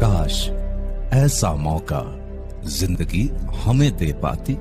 काश ऐसा मौका जिंदगी हमें दे पाती।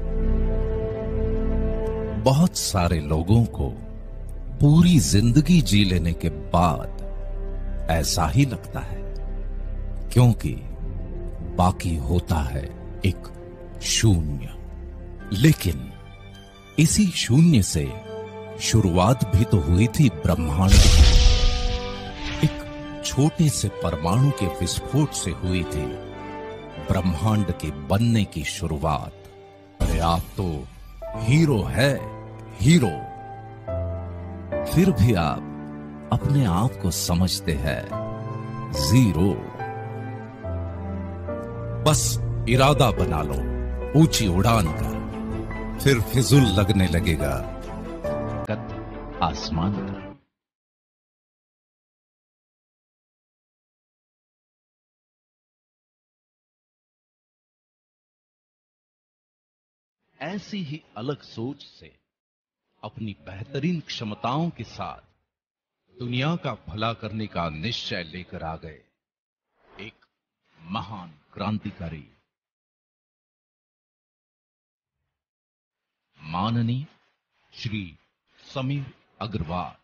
बहुत सारे लोगों को पूरी जिंदगी जी लेने के बाद ऐसा ही लगता है, क्योंकि बाकी होता है एक शून्य। लेकिन इसी शून्य से शुरुआत भी तो हुई थी ब्रह्मांड की। एक छोटे से परमाणु के विस्फोट से हुई थी ब्रह्मांड के बनने की शुरुआत। अरे आप तो हीरो है, हीरो। फिर भी आप अपने आप को समझते हैं जीरो। बस इरादा बना लो ऊंची उड़ान का, फिर फिजूल लगने लगेगा कद आसमान का। ऐसी ही अलग सोच से अपनी बेहतरीन क्षमताओं के साथ दुनिया का भला करने का निश्चय लेकर आ गए एक महान क्रांतिकारी, माननीय श्री समीर अग्रवाल।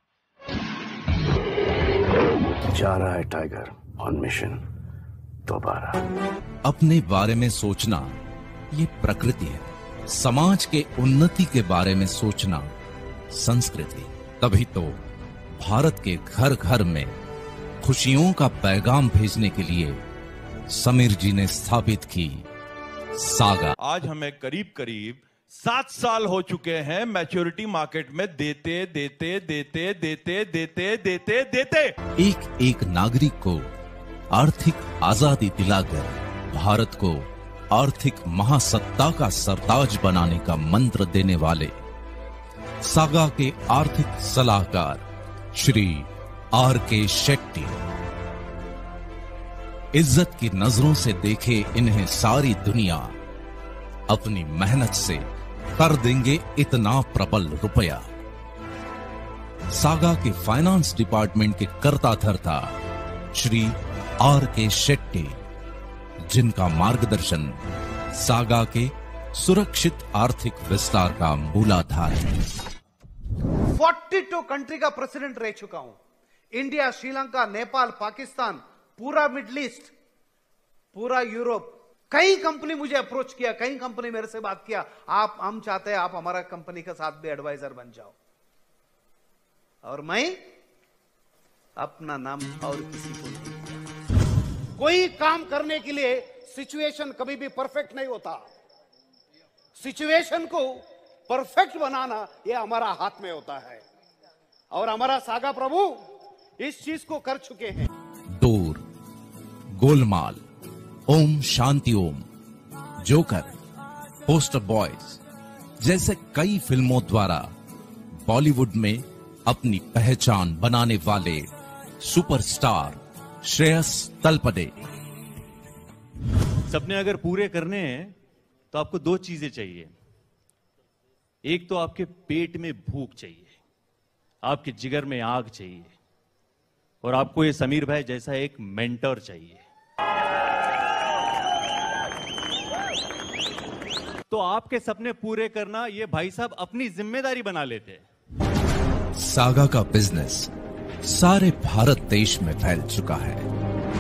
जा रहा है टाइगर ऑन मिशन दोबारा। अपने बारे में सोचना ये प्रकृति है, समाज के उन्नति के बारे में सोचना संस्कृति। तभी तो भारत के घर घर में खुशियों का पैगाम भेजने के लिए समीर जी ने स्थापित की सागा। आज हमें करीब करीब 7 साल हो चुके हैं मैच्योरिटी मार्केट में देते देते देते देते देते देते देते। एक एक नागरिक को आर्थिक आजादी दिलाकर भारत को आर्थिक महासत्ता का सरताज बनाने का मंत्र देने वाले सागा के आर्थिक सलाहकार श्री R.K. शेट्टी। इज्जत की नजरों से देखे इन्हें सारी दुनिया, अपनी मेहनत से कर देंगे इतना प्रबल रुपया। सागा के फाइनेंस डिपार्टमेंट के कर्ता धर्ता श्री R.K. शेट्टी, जिनका मार्गदर्शन सागा के सुरक्षित आर्थिक विस्तार का मूलाधार है। 42 कंट्री का प्रेसिडेंट रह चुका हूं। इंडिया, श्रीलंका, नेपाल, पाकिस्तान, पूरा मिडिल ईस्ट, पूरा यूरोप। कई कंपनी मुझे अप्रोच किया, कई कंपनी मेरे से बात किया, हम चाहते हैं आप हमारा कंपनी के साथ भी एडवाइजर बन जाओ। और मैं अपना नाम और किसी को नहीं। कोई काम करने के लिए सिचुएशन कभी भी परफेक्ट नहीं होता। सिचुएशन को परफेक्ट बनाना यह हमारा हाथ में होता है, और हमारा सागा प्रभु इस चीज को कर चुके हैं। डोर, गोलमाल, ओम शांति ओम, जोकर, पोस्टर बॉयज जैसे कई फिल्मों द्वारा बॉलीवुड में अपनी पहचान बनाने वाले सुपरस्टार श्रेयस तलपदे। सपने अगर पूरे करने हैं तो आपको 2 चीजें चाहिए। एक तो आपके पेट में भूख चाहिए, आपके जिगर में आग चाहिए, और आपको ये समीर भाई जैसा एक मेंटर चाहिए। तो आपके सपने पूरे करना ये भाई साहब अपनी जिम्मेदारी बना लेते। सागा का बिजनेस सारे भारत देश में फैल चुका है।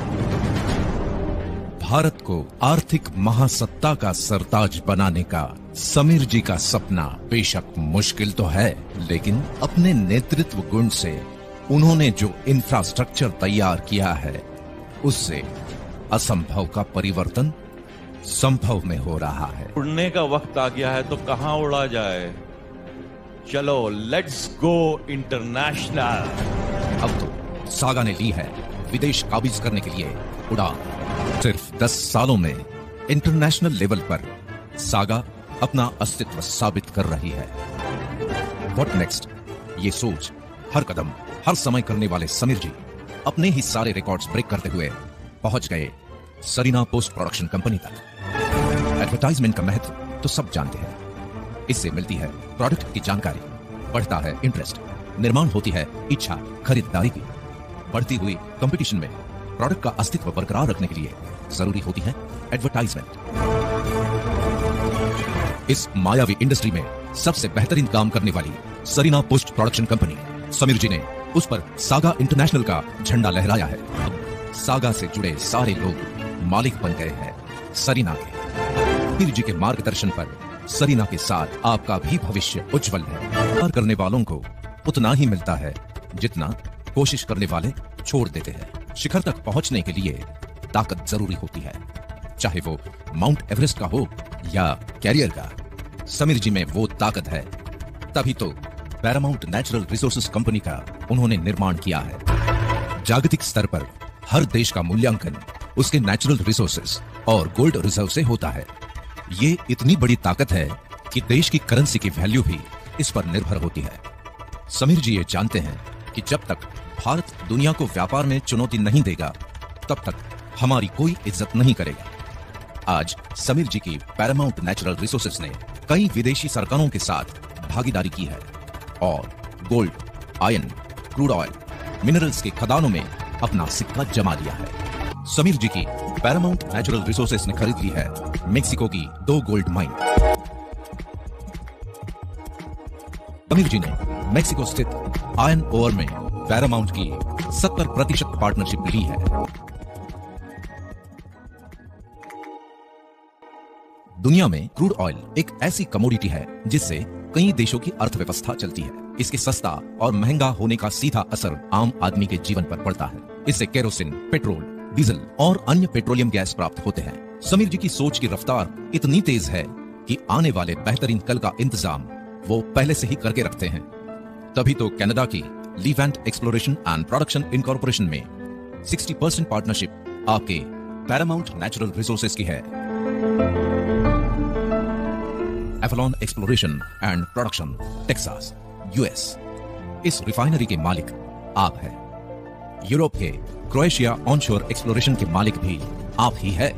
भारत को आर्थिक महासत्ता का सरताज बनाने का समीर जी का सपना बेशक मुश्किल तो है, लेकिन अपने नेतृत्व गुण से उन्होंने जो इंफ्रास्ट्रक्चर तैयार किया है, उससे असंभव का परिवर्तन संभव में हो रहा है। उड़ने का वक्त आ गया है तो कहां उड़ा जाए, चलो लेट्स गो इंटरनेशनल। अब तो सागा ने ली है विदेश काबिज करने के लिए उड़ान। सिर्फ 10 सालों में इंटरनेशनल लेवल पर सागा अपना अस्तित्व साबित कर रही है। व्हाट नेक्स्ट, ये सोच हर कदम हर समय करने वाले समीर जी अपने ही सारे रिकॉर्ड्स ब्रेक करते हुए पहुंच गए सरीना पोस्ट प्रोडक्शन कंपनी तक। एडवर्टाइजमेंट का महत्व तो सब जानते हैं। इससे मिलती है प्रोडक्ट की जानकारी, बढ़ता है इंटरेस्ट, निर्माण होती है इच्छा खरीदारी की। बढ़ती हुई कंपटीशन में प्रोडक्ट का अस्तित्व बरकरार रखने के लिए जरूरी होती है एडवर्टाइजमेंट। इस मायावी इंडस्ट्री में सबसे बेहतरीन काम करने वाली Sarina post production company Sameer ji ने उस पर सागा इंटरनेशनल का झंडा लहराया है। अब सागा से जुड़े सारे लोग मालिक बन गए हैं सरीना के। समीर जी के मार्गदर्शन पर सरीना के साथ आपका भी भविष्य उज्जवल है। प्यार करने वालों को उतना ही मिलता है जितना कोशिश करने वाले छोड़ देते हैं। शिखर तक पहुंचने के लिए ताकत जरूरी होती है, चाहे वो माउंट एवरेस्ट का हो या कैरियर का। समीर जी में वो ताकत है, तभी तो पैरामाउंट नेचुरल रिसोर्सेज कंपनी का उन्होंने निर्माण किया है। जागतिक स्तर पर हर देश का मूल्यांकन उसके नेचुरल रिसोर्सेज और गोल्ड रिजर्व से होता है। ये इतनी बड़ी ताकत है कि देश की करेंसी की वैल्यू भी इस पर निर्भर होती है। समीर जी ये जानते हैं कि जब तक भारत दुनिया को व्यापार में चुनौती नहीं देगा, तब तक हमारी कोई इज्जत नहीं करेगा। आज समीर जी की पैरामाउंट नेचुरल रिसोर्सेज ने कई विदेशी सरकारों के साथ भागीदारी की है और gold, iron, crude oil, minerals के खदानों में अपना सिक्का जमा लिया है। समीर जी की पैरामाउंट नेचुरल रिसोर्सेज ने खरीद ली है मेक्सिको की 2 गोल्ड माइन। समीर जी ने मेक्सिको स्थित आयरन ओर में पैरामाउंट की 70% पार्टनरशिप ली है। दुनिया में क्रूड ऑयल एक ऐसी कमोडिटी है जिससे कई देशों की अर्थव्यवस्था चलती है। इसके सस्ता और महंगा होने का सीधा असर आम आदमी के जीवन पर पड़ता है। इससे केरोसिन, पेट्रोल, डीजल और अन्य पेट्रोलियम गैस प्राप्त होते हैं। समीर जी की सोच की रफ्तार इतनी तेज है कि आने वाले बेहतरीन कल का इंतजाम वो पहले से ही करके रखते हैं। तभी तो कनाडा की Levant exploration and production incorporation में 60% पार्टनरशिप आपके पैरामाउंट नेचुरल रिसोर्सेज की है। Avalon exploration and production, Texas, US. इस रिफाइनरी के मालिक आप हैं। यूरोप के क्रोएशिया ऑनशोर एक्सप्लोरेशन के मालिक भी आप ही है।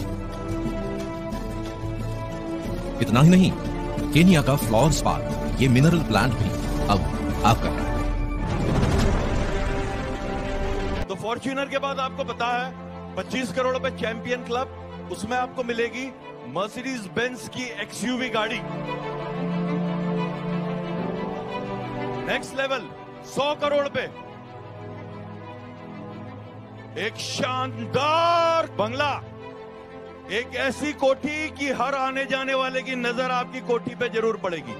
इतना ही नहीं, केनिया का फ्लावर्स पार्क, ये मिनरल प्लांट भी अब आपका है। तो फॉर्च्यूनर के बाद आपको पता है 25 करोड़ रुपए चैंपियन क्लब, उसमें आपको मिलेगी मर्सिडीज बेंज की एक्सयूवी गाड़ी। नेक्स्ट लेवल 100 करोड़ पे एक शानदार बंगला, एक ऐसी कोठी कि हर आने जाने वाले की नजर आपकी कोठी पे जरूर पड़ेगी।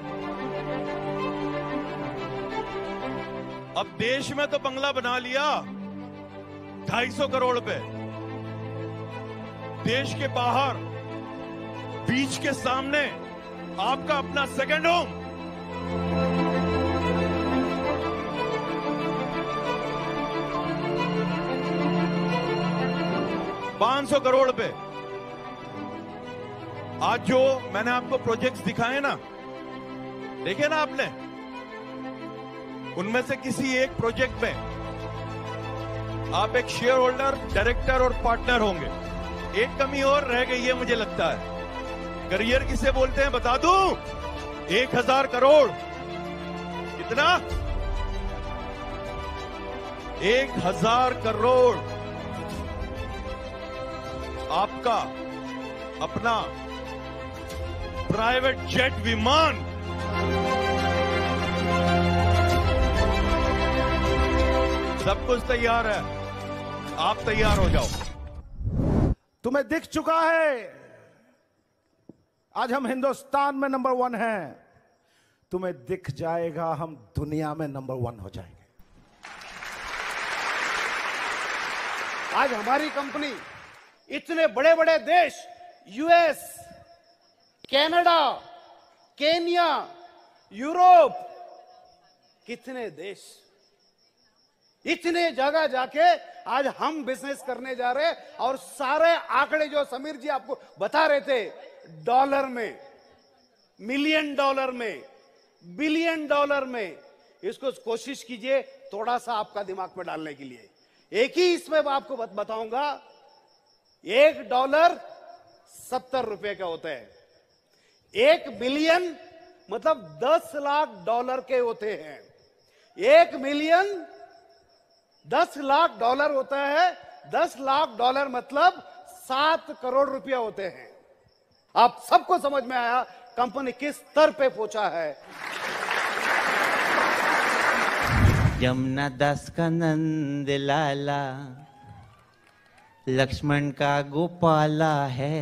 अब देश में तो बंगला बना लिया 250 करोड़ पे, देश के बाहर बीच के सामने आपका अपना सेकंड होम। $500 करोड़ पे। आज जो मैंने आपको प्रोजेक्ट्स दिखाए ना, देखे ना आपने, उनमें से किसी एक प्रोजेक्ट में आप एक शेयर होल्डर, डायरेक्टर और पार्टनर होंगे। एक कमी और रह गई है मुझे लगता है। करियर किसे बोलते हैं बता दूं? 1000 करोड़। कितना? 1000 करोड़ आपका अपना प्राइवेट जेट विमान। सब कुछ तैयार है, आप तैयार हो जाओ। तुम्हें दिख चुका है, आज हम हिंदुस्तान में नंबर 1 हैं। तुम्हें दिख जाएगा हम दुनिया में नंबर 1 हो जाएंगे। आज हमारी कंपनी इतने बड़े बड़े देश, यूएस, कनाडा, केनिया, यूरोप, कितने देश, इतने जगह जाके आज हम बिजनेस करने जा रहे हैं। और सारे आंकड़े जो समीर जी आपको बता रहे थे, डॉलर में, मिलियन डॉलर में, बिलियन डॉलर में, इसको कोशिश कीजिए थोड़ा सा आपका दिमाग में डालने के लिए। एक ही इसमें आपको बताऊंगा, $1 $70 का होता है। 1 बिलियन मतलब $10 लाख के होते हैं। 1 मिलियन $10 लाख होता है, $10 लाख मतलब 7 करोड़ रुपया होते हैं। आप सबको समझ में आया कंपनी किस स्तर पे पहुंचा है। यमुना दास का नंद लाला, लक्ष्मण का गोपाला है,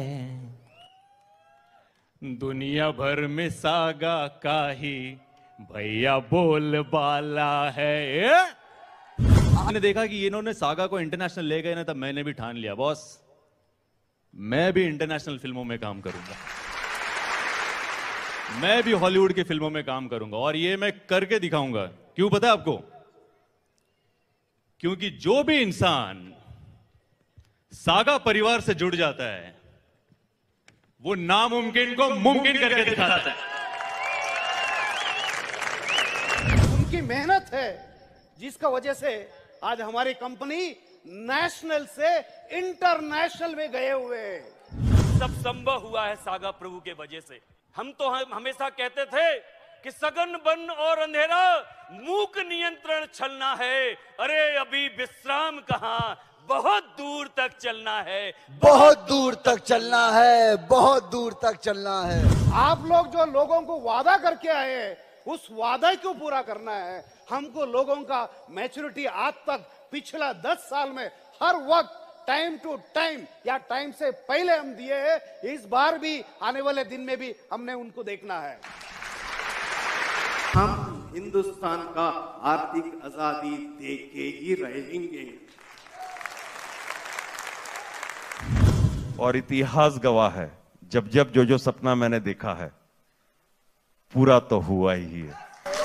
दुनिया भर में सागा का ही भैया बोल बाला है। मैंने देखा कि इन्होंने सागा को इंटरनेशनल ले गए ना, तब मैंने भी ठान लिया बॉस, मैं भी इंटरनेशनल फिल्मों में काम करूंगा, मैं भी हॉलीवुड की फिल्मों में काम करूंगा, और ये मैं करके दिखाऊंगा। क्यों पता है आपको? क्योंकि जो भी इंसान सागा परिवार से जुड़ जाता है वो नामुमकिन को मुमकिन करके दिखाता है। उनकी मेहनत है जिसका वजह से आज हमारी कंपनी नेशनल से इंटरनेशनल में गए हुए हैं। सब संभव हुआ है सागा प्रभु के वजह से। हम तो हमेशा कहते थे कि सघन वन और अंधेरा, मूक नियंत्रण छलना है। अरे अभी विश्राम कहाँ, बहुत दूर तक चलना है, बहुत दूर तक चलना है, बहुत दूर तक चलना है। आप लोग जो लोगों को वादा करके आए हैं, उस वादा को पूरा करना है। हमको लोगों का मैच्योरिटी आज तक पिछला 10 साल में हर वक्त टाइम टू टाइम या टाइम से पहले हम दिए हैं। इस बार भी आने वाले दिन में भी हमने उनको देखना है। हम हिंदुस्तान का आर्थिक आजादी दे के ही रहेंगे। और इतिहास गवाह है, जब जब जो सपना मैंने देखा है पूरा तो हुआ ही है।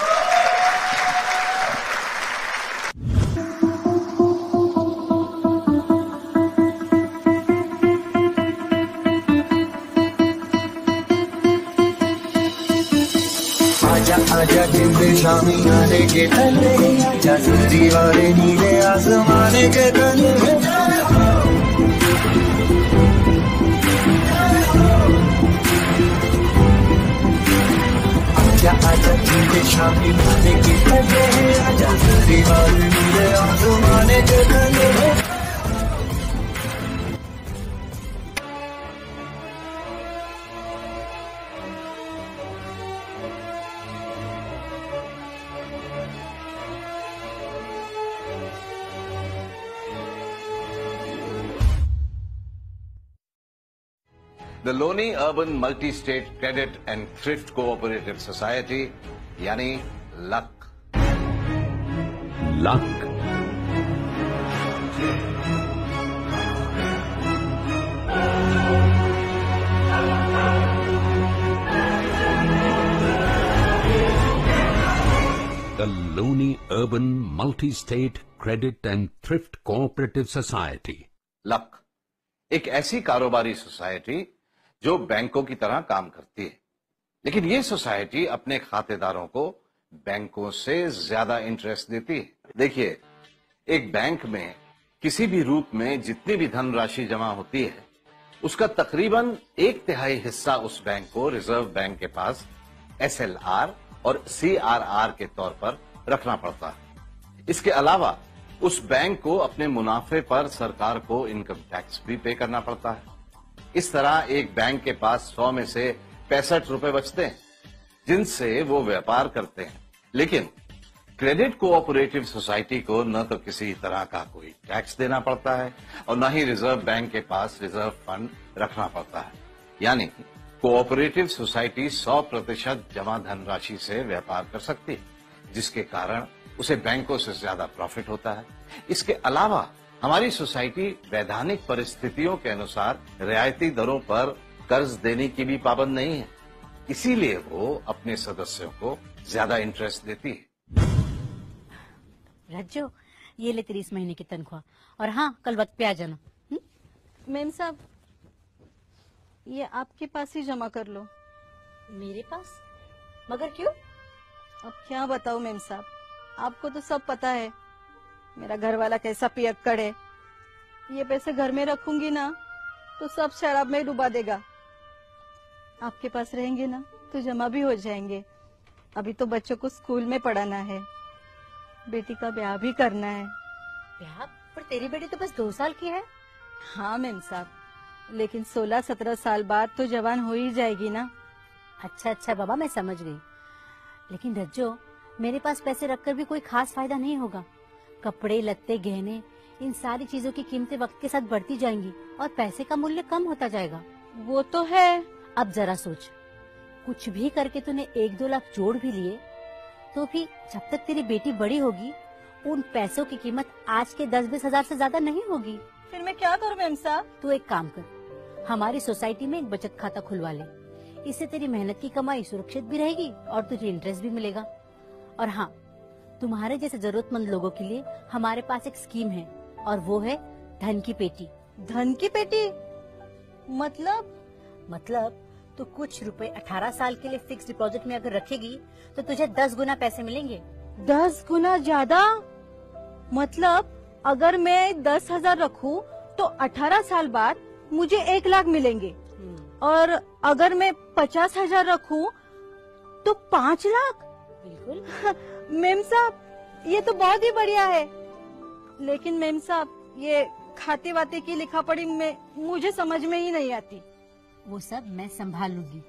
आजा आजा जिंदे शामी आने के तले, आजा दीवारे नीले आसमाने के तले। आजा आजा जिंदे शामी आने के तले, आजा दीवारे नीले आसमाने के तले। The Loni Urban Multi-State Credit and Thrift Cooperative Society, यानी लक। लक The Loni Urban Multi-State Credit and Thrift Cooperative Society। लक एक ऐसी कारोबारी सोसाइटी जो बैंकों की तरह काम करती है, लेकिन ये सोसाइटी अपने खातेदारों को बैंकों से ज्यादा इंटरेस्ट देती है। देखिए, एक बैंक में किसी भी रूप में जितनी भी धनराशि जमा होती है, उसका तकरीबन 1/3 हिस्सा उस बैंक को रिजर्व बैंक के पास SLR और CRR के तौर पर रखना पड़ता है। इसके अलावा उस बैंक को अपने मुनाफे पर सरकार को इनकम टैक्स भी पे करना पड़ता है। इस तरह एक बैंक के पास 100 में से 65 रुपए बचते हैं, जिनसे वो व्यापार करते हैं। लेकिन क्रेडिट कोऑपरेटिव सोसाइटी को न तो किसी तरह का कोई टैक्स देना पड़ता है और न ही रिजर्व बैंक के पास रिजर्व फंड रखना पड़ता है। यानी कोऑपरेटिव सोसाइटी 100% जमा धनराशि से व्यापार कर सकती है, जिसके कारण उसे बैंकों से ज्यादा प्रॉफिट होता है। इसके अलावा हमारी सोसाइटी वैधानिक परिस्थितियों के अनुसार रियायती दरों पर कर्ज देने की भी पाबंद नहीं है, इसीलिए वो अपने सदस्यों को ज्यादा इंटरेस्ट देती है। रज्जो, ये ले तेरी इस महीने की तनख्वाह, और हाँ, कल वक्त पे आ जाना। मेम साहब, ये आपके पास ही जमा कर लो। मेरे पास? मगर क्यों? अब क्या बताऊं मेम साहब, आपको तो सब पता है मेरा घर वाला कैसा पियक्कड़ है। ये पैसे घर में रखूंगी ना तो सब शराब में डुबा देगा। आपके पास रहेंगे ना तो जमा भी हो जाएंगे। अभी तो बच्चों को स्कूल में पढ़ाना है, बेटी का ब्याह भी करना है। ब्याह? पर तेरी बेटी तो बस 2 साल की है। हाँ मेम साहब, लेकिन 16-17 साल बाद तो जवान हो ही जाएगी ना। अच्छा बाबा, मैं समझ गई। लेकिन रज्जो, मेरे पास पैसे रखकर भी कोई खास फायदा नहीं होगा। कपड़े, लत्ते, गहने, इन सारी चीजों की कीमतें वक्त के साथ बढ़ती जाएंगी और पैसे का मूल्य कम होता जाएगा। वो तो है। अब जरा सोच, कुछ भी करके तूने 1-2 लाख जोड़ भी लिए, तो भी जब तक तेरी बेटी बड़ी होगी उन पैसों की कीमत आज के 10-20 हजार से ज्यादा नहीं होगी। फिर मैं क्या करूं मेम साहब? तू एक काम कर, हमारी सोसाइटी में एक बचत खाता खुलवा ले। इससे तेरी मेहनत की कमाई सुरक्षित भी रहेगी और तुझे इंटरेस्ट भी मिलेगा। और हाँ, तुम्हारे जैसे जरूरतमंद लोगों के लिए हमारे पास एक स्कीम है और वो है धन की पेटी। धन की पेटी मतलब तो कुछ रुपए 18 साल के लिए फिक्स डिपॉजिट में अगर रखेगी तो तुझे 10 गुना पैसे मिलेंगे। 10 गुना ज्यादा? मतलब अगर मैं 10,000 रखूं तो 18 साल बाद मुझे 1 लाख मिलेंगे, और अगर मैं 50,000 रखूं तो 5 लाख? बिल्कुल। मेम साहब, ये तो बहुत ही बढ़िया है। लेकिन मेम साहब, ये खाते वाते की लिखा पढ़ी में मुझे समझ में ही नहीं आती। वो सब मैं संभाल लूंगी।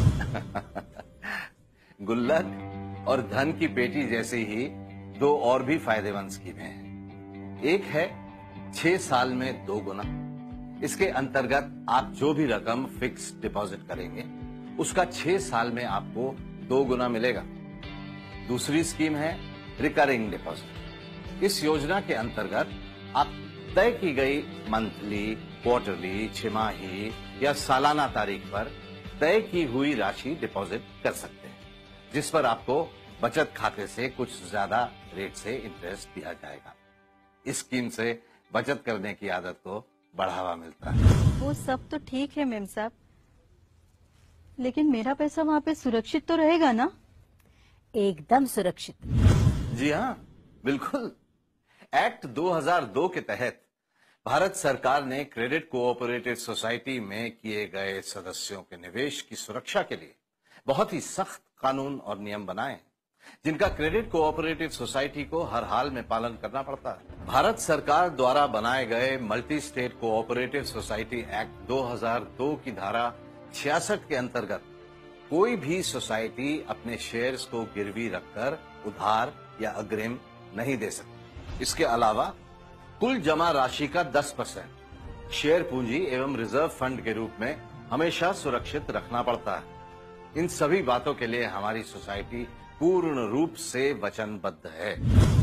गुल्लक और धन की पेटी जैसे ही 2 और भी फायदेमंद स्कीमें हैं। एक है 6 साल में 2 गुना। इसके अंतर्गत आप जो भी रकम फिक्स डिपॉजिट करेंगे उसका 6 साल में आपको 2 गुना मिलेगा। दूसरी स्कीम है रिकरिंग डिपॉजिट। इस योजना के अंतर्गत आप तय की गई मंथली, क्वार्टरली, छिमाही या सालाना तारीख पर तय की हुई राशि डिपॉजिट कर सकते हैं, जिस पर आपको बचत खाते से कुछ ज्यादा रेट से इंटरेस्ट दिया जाएगा। इस स्कीम से बचत करने की आदत को बढ़ावा मिलता है। वो सब तो ठीक है मेम साहब, लेकिन मेरा पैसा वहाँ पे सुरक्षित तो रहेगा ना? एकदम सुरक्षित। जी हाँ, बिल्कुल। एक्ट 2002 के तहत भारत सरकार ने क्रेडिट कोऑपरेटिव सोसाइटी में किए गए सदस्यों के निवेश की सुरक्षा के लिए बहुत ही सख्त कानून और नियम बनाए, जिनका क्रेडिट कोऑपरेटिव सोसाइटी को हर हाल में पालन करना पड़ता है। भारत सरकार द्वारा बनाए गए multi state cooperative society act 2002 की धारा 66 के अंतर्गत कोई भी सोसाइटी अपने शेयर्स को गिरवी रखकर उधार या अग्रिम नहीं दे सकती। इसके अलावा कुल जमा राशि का 10% शेयर पूंजी एवं रिजर्व फंड के रूप में हमेशा सुरक्षित रखना पड़ता है। इन सभी बातों के लिए हमारी सोसाइटी पूर्ण रूप से वचनबद्ध है।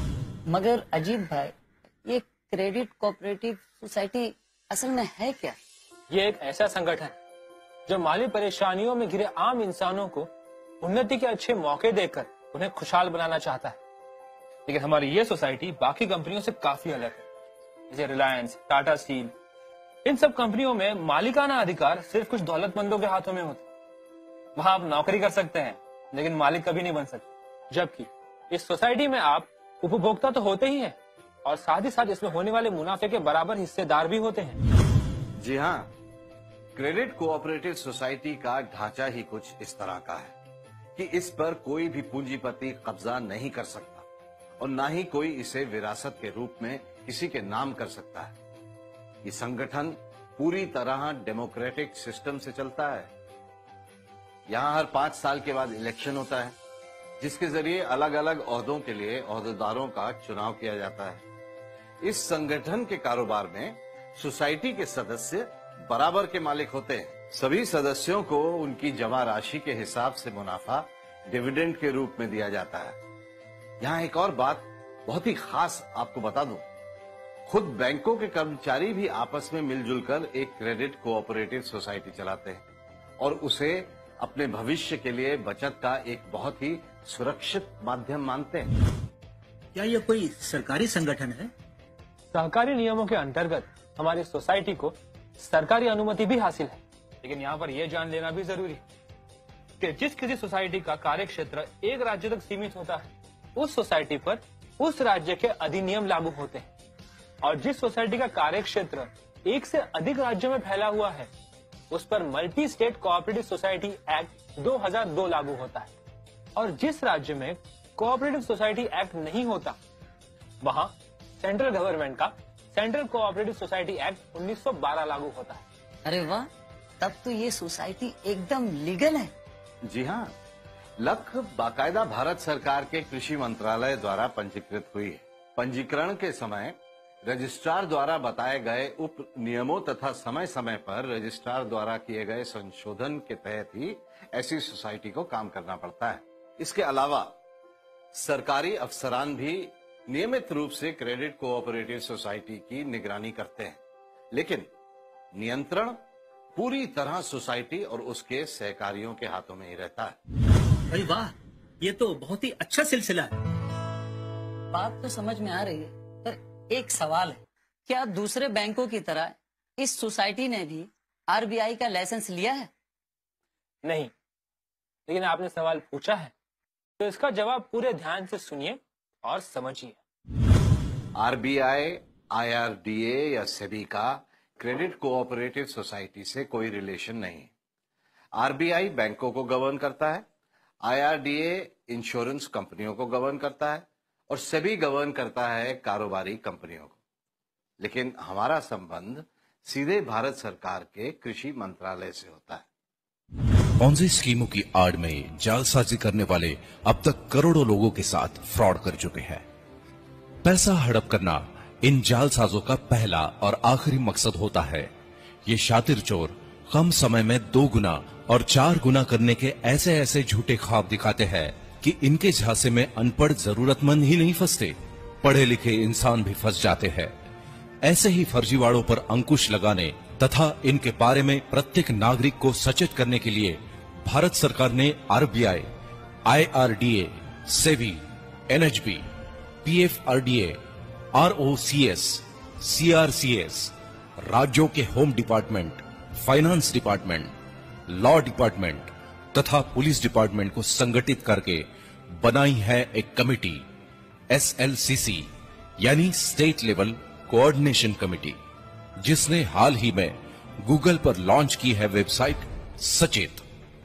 मगर अजीत भाई, ये क्रेडिट कोऑपरेटिव सोसाइटी असल में है क्या? ये एक ऐसा संगठन जो माली परेशानियों में घिरे आम इंसानों को उन्नति के अच्छे मौके देकर उन्हें खुशहाल बनाना चाहता है। लेकिन हमारी ये सोसाइटी बाकी कंपनियों से काफी अलग है। जैसे रिलायंस, टाटा स्टील, इन सब कंपनियों में मालिकाना अधिकार सिर्फ कुछ दौलतमंदों के हाथों में होते। वहां आप नौकरी कर सकते हैं लेकिन मालिक कभी नहीं बन सकते, जबकि इस सोसाइटी में आप उपभोक्ता तो होते ही हैं और साथ ही साथ इसमें होने वाले मुनाफे के बराबर हिस्सेदार भी होते हैं। जी हाँ, क्रेडिट कोऑपरेटिव सोसाइटी का ढांचा ही कुछ इस तरह का है कि इस पर कोई भी पूंजीपति कब्जा नहीं कर सकता और न ही कोई इसे विरासत के रूप में किसी के नाम कर सकता है। ये संगठन पूरी तरह डेमोक्रेटिक सिस्टम से चलता है। यहाँ हर 5 साल के बाद इलेक्शन होता है, जिसके जरिए अलग अलग ओहदों के लिए ओहदेदारों का चुनाव किया जाता है। इस संगठन के कारोबार में सोसाइटी के सदस्य बराबर के मालिक होते हैं। सभी सदस्यों को उनकी जमा राशि के हिसाब से मुनाफा डिविडेंड के रूप में दिया जाता है। यहाँ एक और बात बहुत ही खास आपको बता दूं, खुद बैंकों के कर्मचारी भी आपस में मिलजुल कर एक क्रेडिट कोऑपरेटिव सोसाइटी चलाते हैं और उसे अपने भविष्य के लिए बचत का एक बहुत ही सुरक्षित माध्यम मानते हैं। क्या यह कोई सरकारी संगठन है? सहकारी नियमों के अंतर्गत हमारी सोसाइटी को सरकारी अनुमति भी हासिल है, लेकिन यहाँ पर यह जान लेना भी जरूरी है कि जिस किसी सोसाइटी का कार्य क्षेत्र एक राज्य तक सीमित होता है, उस सोसाइटी पर उस राज्य के अधिनियम लागू होते हैं, और जिस सोसाइटी का कार्य क्षेत्र एक से अधिक राज्यों में फैला हुआ है, उस पर multi state cooperative society act 2002 लागू होता है। और जिस राज्य में कोऑपरेटिव सोसाइटी एक्ट नहीं होता, वहां सेंट्रल गवर्नमेंट का सेंट्रल कोऑपरेटिव सोसाइटी एक्ट 1912 लागू होता है। अरे वाह, तब तो ये सोसाइटी एकदम लीगल है। जी हाँ, लख बाकायदा भारत सरकार के कृषि मंत्रालय द्वारा पंजीकृत हुई है। पंजीकरण के समय रजिस्ट्रार द्वारा बताए गए उप नियमों तथा समय समय पर रजिस्ट्रार द्वारा किए गए संशोधन के तहत ही ऐसी सोसाइटी को काम करना पड़ता है। इसके अलावा सरकारी अफसरान भी नियमित रूप से क्रेडिट कोऑपरेटिव सोसाइटी की निगरानी करते हैं, लेकिन नियंत्रण पूरी तरह सोसाइटी और उसके सहकारियों के हाथों में ही रहता है। अरे वाह, ये तो बहुत ही अच्छा सिलसिला है। बात तो समझ में आ रही है, पर एक सवाल है, क्या दूसरे बैंकों की तरह इस सोसाइटी ने भी आरबीआई का लाइसेंस लिया है? नहीं, लेकिन आपने सवाल पूछा है तो इसका जवाब पूरे ध्यान से सुनिए और समझिए। आरबीआई, आईआरडीए या सेबी का क्रेडिट कोऑपरेटिव सोसाइटी से कोई रिलेशन नहीं। आरबीआई बैंकों को गवर्न करता है, आईआरडीए इंश्योरेंस कंपनियों को गवर्न करता है और सेबी गवर्न करता है कारोबारी कंपनियों को। लेकिन हमारा संबंध सीधे भारत सरकार के कृषि मंत्रालय से होता है। पॉन्जी स्कीमों की आड़ में जालसाजी करने वाले अब तक करोड़ों लोगों के साथ फ्रॉड कर चुके हैं। पैसा हड़प करना इन जालसाजों का पहला और आखिरी मकसद होता है। ये शातिर चोर कम समय में 2 गुना और 4 गुना करने के ऐसे ऐसे झूठे ख्वाब दिखाते हैं कि इनके झांसे में अनपढ़ जरूरतमंद ही नहीं फंसते, पढ़े लिखे इंसान भी फंस जाते हैं। ऐसे ही फर्जीवाड़ों पर अंकुश लगाने तथा इनके बारे में प्रत्येक नागरिक को सचेत करने के लिए भारत सरकार ने RBI, IRDA, SEBI, NHB, PFRDA, ROCS, CRCS, राज्यों के home department, finance department, law department तथा पुलिस डिपार्टमेंट को संगठित करके बनाई है एक कमेटी, एसएलसीसी यानी स्टेट लेवल कोऑर्डिनेशन कमेटी, जिसने हाल ही में गूगल पर लॉन्च की है वेबसाइट सचेत।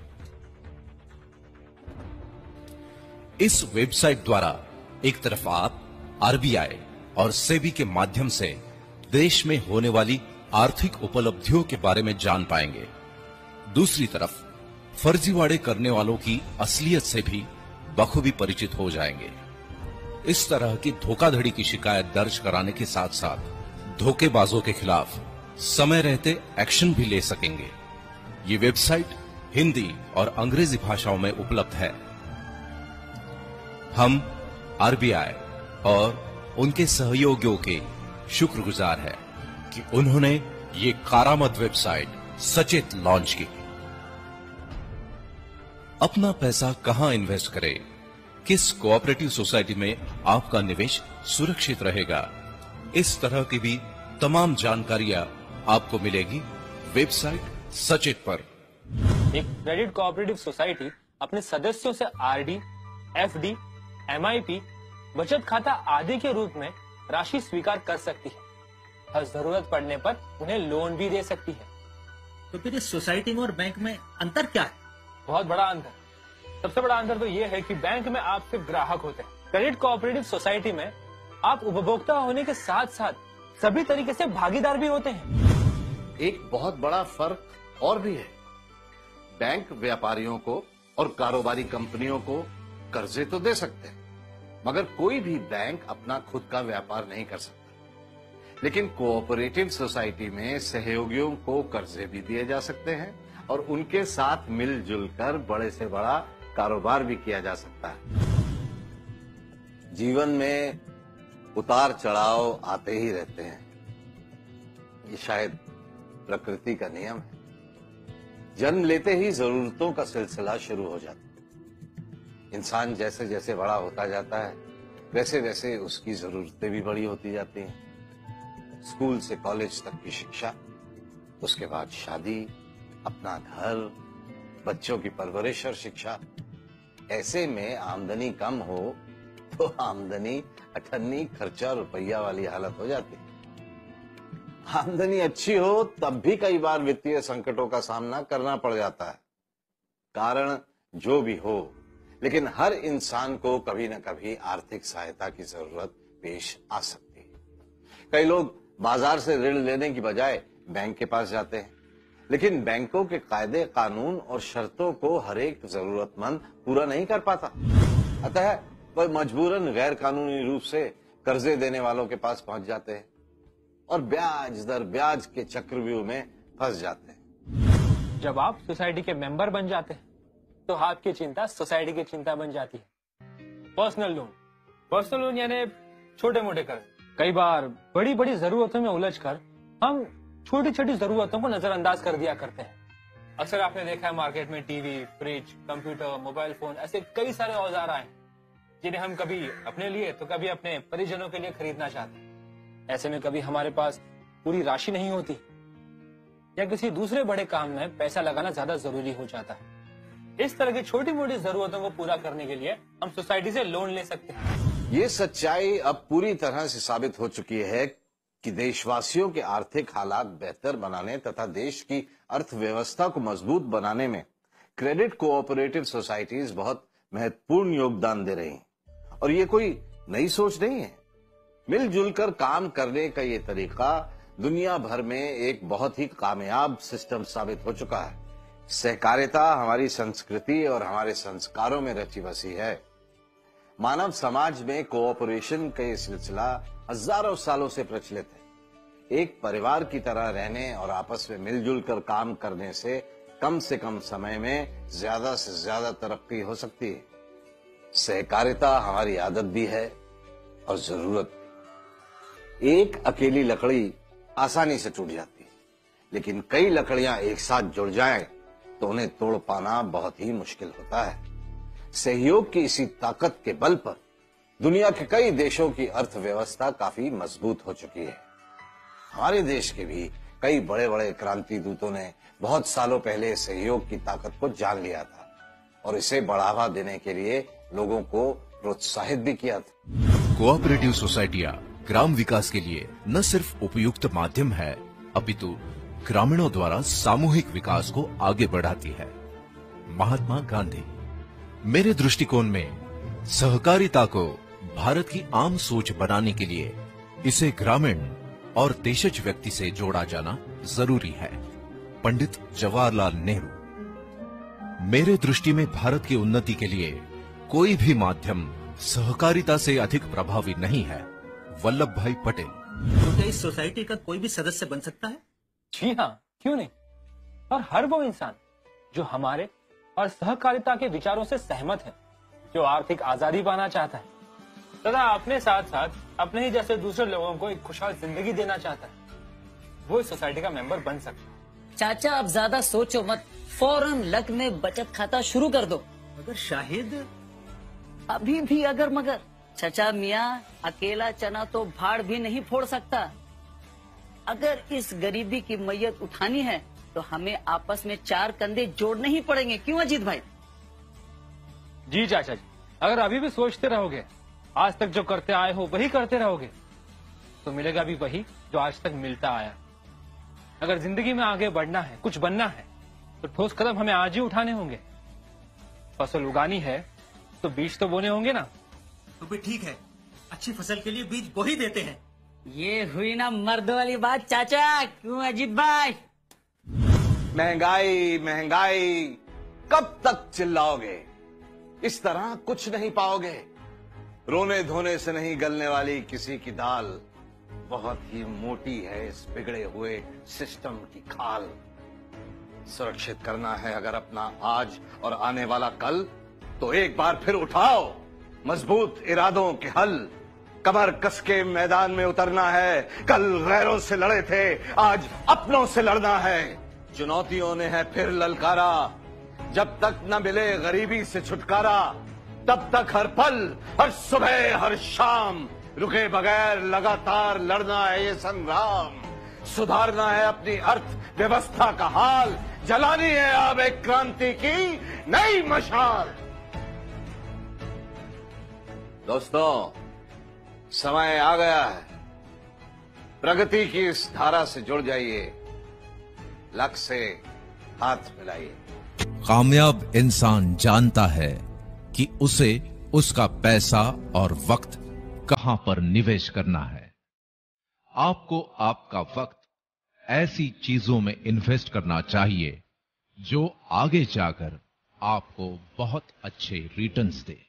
इस वेबसाइट द्वारा एक तरफ आप आरबीआई और सेबी के माध्यम से देश में होने वाली आर्थिक उपलब्धियों के बारे में जान पाएंगे, दूसरी तरफ फर्जीवाड़े करने वालों की असलियत से भी बखूबी परिचित हो जाएंगे। इस तरह की धोखाधड़ी की शिकायत दर्ज कराने के साथ साथ धोखेबाजों के खिलाफ समय रहते एक्शन भी ले सकेंगे। ये वेबसाइट हिंदी और अंग्रेजी भाषाओं में उपलब्ध है। हम आरबीआई और उनके सहयोगियों के शुक्रगुजार हैं कि उन्होंने ये कारामद वेबसाइट सचेत लॉन्च की। अपना पैसा कहां इन्वेस्ट करें, किस कोऑपरेटिव सोसाइटी में आपका निवेश सुरक्षित रहेगा, इस तरह की भी तमाम जानकारियां आपको मिलेगी वेबसाइट सचेत पर। एक क्रेडिट कोऑपरेटिव सोसाइटी अपने सदस्यों से आरडी, एफडी, एमआईपी, बचत खाता आदि के रूप में राशि स्वीकार कर सकती है और जरूरत पड़ने पर उन्हें लोन भी दे सकती है। तो फिर इस सोसाइटी में और बैंक में अंतर क्या है? बहुत बड़ा अंतर। सबसे बड़ा अंतर तो ये है कि बैंक में आप सिर्फ ग्राहक होते हैं, क्रेडिट कोऑपरेटिव सोसाइटी में आप उपभोक्ता होने के साथ साथ सभी तरीके से भागीदार भी होते हैं। एक बहुत बड़ा फर्क और भी है। बैंक व्यापारियों को और कारोबारी कंपनियों को कर्जे तो दे सकते हैं, मगर कोई भी बैंक अपना खुद का व्यापार नहीं कर सकता। लेकिन कोऑपरेटिव सोसाइटी में सहयोगियों को कर्जे भी दिए जा सकते हैं और उनके साथ मिलजुल कर बड़े से बड़ा कारोबार भी किया जा सकता है। जीवन में उतार चढ़ाव आते ही रहते हैं, ये शायद प्रकृति का नियम है। जन्म लेते ही जरूरतों का सिलसिला शुरू हो जाता है। इंसान जैसे जैसे बड़ा होता जाता है वैसे वैसे उसकी जरूरतें भी बड़ी होती जाती हैं। स्कूल से कॉलेज तक की शिक्षा, उसके बाद शादी, अपना घर, बच्चों की परवरिश और शिक्षा। ऐसे में आमदनी कम हो तो आमदनी अठन्नी खर्चा रुपया वाली हालत हो जाती है। आमदनी अच्छी हो तब भी कई बार वित्तीय संकटों का सामना करना पड़ जाता है। कारण जो भी हो, लेकिन हर इंसान को कभी न कभी आर्थिक सहायता की जरूरत पेश आ सकती है। कई लोग बाजार से ऋण लेने की बजाय बैंक के पास जाते हैं। लेकिन बैंकों के कायदे, कानून और शर्तों को हर एक जरूरतमंद पूरा नहीं कर पाता। अतः वह मजबूरन गैर कानूनी रूप से कर्जे देने वालों के पास पहुंच जाते हैं और ब्याज दर ब्याज के चक्रव्यूह में फंस जाते हैं। जब आप सोसाइटी के मेंबर बन जाते हैं तो आपकी चिंता सोसाइटी की चिंता बन जाती है। पर्सनल लोन यानी छोटे मोटे कर्ज। कई बार बड़ी बड़ी जरूरतों में उलझकर हम छोटी छोटी जरूरतों को नजरअंदाज कर दिया करते हैं। अक्सर आपने देखा है मार्केट में TV, fridge, computer, mobile phone, ऐसे कई सारे औजार आए जिन्हें हम कभी अपने लिए तो कभी अपने परिजनों के लिए खरीदना चाहते हैं। ऐसे में कभी हमारे पास पूरी राशि नहीं होती या किसी दूसरे बड़े काम में पैसा लगाना ज्यादा जरूरी हो जाता है। इस तरह की छोटी मोटी जरूरतों को पूरा करने के लिए हम सोसाइटी से लोन ले सकते हैं। ये सच्चाई अब पूरी तरह से साबित हो चुकी है कि देशवासियों के आर्थिक हालात बेहतर बनाने तथा देश की अर्थव्यवस्था को मजबूत बनाने में क्रेडिट कोऑपरेटिव सोसाइटीज बहुत महत्वपूर्ण योगदान दे रही हैं। और ये कोई नई सोच नहीं है। मिलजुल कर काम करने का ये तरीका दुनिया भर में एक बहुत ही कामयाब सिस्टम साबित हो चुका है। सहकारिता हमारी संस्कृति और हमारे संस्कारों में रची बसी है। मानव समाज में कोऑपरेशन का ये सिलसिला हजारों सालों से प्रचलित है। एक परिवार की तरह रहने और आपस में मिलजुल कर काम करने से कम समय में ज्यादा से ज्यादा तरक्की हो सकती है। सहकारिता हमारी आदत भी है और जरूरत भी। एक अकेली लकड़ी आसानी से टूट जाती है, लेकिन कई लकड़ियां एक साथ जुड़ जाएं तो उन्हें तोड़ पाना बहुत ही मुश्किल होता है। सहयोग की इसी ताकत के बल पर दुनिया के कई देशों की अर्थव्यवस्था काफी मजबूत हो चुकी है। हमारे देश के भी कई बड़े बड़े क्रांति दूतों ने बहुत सालों पहले सहयोग की ताकत को जान लिया था और इसे बढ़ावा देने के लिए लोगों को प्रोत्साहित भी किया था। कोऑपरेटिव सोसाइटियां ग्राम विकास के लिए न सिर्फ उपयुक्त माध्यम है, अपितु ग्रामीणों द्वारा सामूहिक विकास को आगे बढ़ाती है। महात्मा गांधी। मेरे दृष्टिकोण में सहकारिता को भारत की आम सोच बनाने के लिए इसे ग्रामीण और देशज व्यक्ति से जोड़ा जाना जरूरी है। पंडित जवाहरलाल नेहरू। मेरे दृष्टि में भारत की उन्नति के लिए कोई भी माध्यम सहकारिता से अधिक प्रभावी नहीं है। वल्लभ भाई पटेल। तो क्या इस सोसाइटी का कोई भी सदस्य बन सकता है? जी हाँ, क्यों नहीं। और हर वो इंसान जो हमारे और सहकारिता के विचारों से सहमत है, जो आर्थिक आजादी पाना चाहता है तथा अपने साथ साथ अपने ही जैसे दूसरे लोगों को एक खुशहाल जिंदगी देना चाहता है, वो इस सोसाइटी का मेंबर बन सकता है। चाचा अब ज्यादा सोचो मत, फौरन लक में बचत खाता शुरू कर दो। मगर शाहिद, अभी भी अगर मगर। चाचा मियाँ, अकेला चना तो भाड़ भी नहीं फोड़ सकता। अगर इस गरीबी की मैयत उठानी है तो हमें आपस में 4 कंधे जोड़ने ही पड़ेंगे। क्यों अजीत भाई? जी चाचा जी, अगर अभी भी सोचते रहोगे, आज तक जो करते आए हो वही करते रहोगे, तो मिलेगा भी वही जो आज तक मिलता आया। अगर जिंदगी में आगे बढ़ना है, कुछ बनना है, तो ठोस कदम हमें आज ही उठाने होंगे। फसल उगानी है तो बीज तो बोने होंगे ना। तो भी ठीक है, अच्छी फसल के लिए बीज बो ही देते हैं। ये हुई ना मर्द वाली बात चाचा। क्यों अजीत भाई? महंगाई महंगाई, कब तक चिल्लाओगे? इस तरह कुछ नहीं पाओगे। रोने धोने से नहीं गलने वाली किसी की दाल बहुत ही मोटी है इस बिगड़े हुए सिस्टम की खाल। सुरक्षित करना है अगर अपना आज और आने वाला कल, तो एक बार फिर उठाओ मजबूत इरादों के हल। कमर कस के मैदान में उतरना है। कल गैरों से लड़े थे, आज अपनों से लड़ना है। चुनौतियों ने है फिर ललकारा, जब तक न मिले गरीबी से छुटकारा, तब तक हर पल, हर सुबह, हर शाम रुके बगैर लगातार लड़ना है ये संग्राम। सुधारना है अपनी अर्थव्यवस्था का हाल, जलानी है अब एक क्रांति की नई मशाल। दोस्तों, समय आ गया है। प्रगति की इस धारा से जुड़ जाइए, लक्ष्य से हाथ मिलाइए। कामयाब इंसान जानता है कि उसे उसका पैसा और वक्त कहां पर निवेश करना है। आपको आपका वक्त ऐसी चीजों में इन्वेस्ट करना चाहिए जो आगे जाकर आपको बहुत अच्छे रिटर्न्स दे।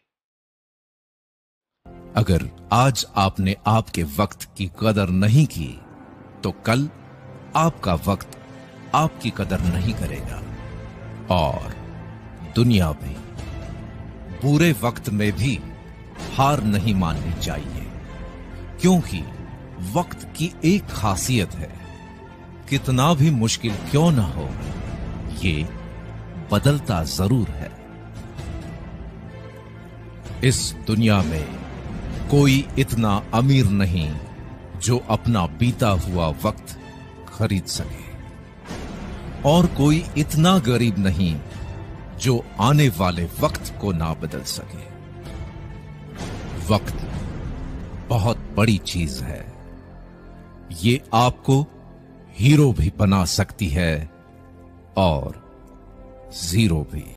अगर आज आपने आपके वक्त की कदर नहीं की तो कल आपका वक्त आपकी कदर नहीं करेगा। और दुनिया में बुरे वक्त में भी हार नहीं माननी चाहिए, क्योंकि वक्त की एक खासियत है, कितना भी मुश्किल क्यों ना हो, ये बदलता जरूर है। इस दुनिया में कोई इतना अमीर नहीं जो अपना बीता हुआ वक्त खरीद सके, और कोई इतना गरीब नहीं जो आने वाले वक्त को ना बदल सके। वक्त बहुत बड़ी चीज है, ये आपको हीरो भी बना सकती है और जीरो भी।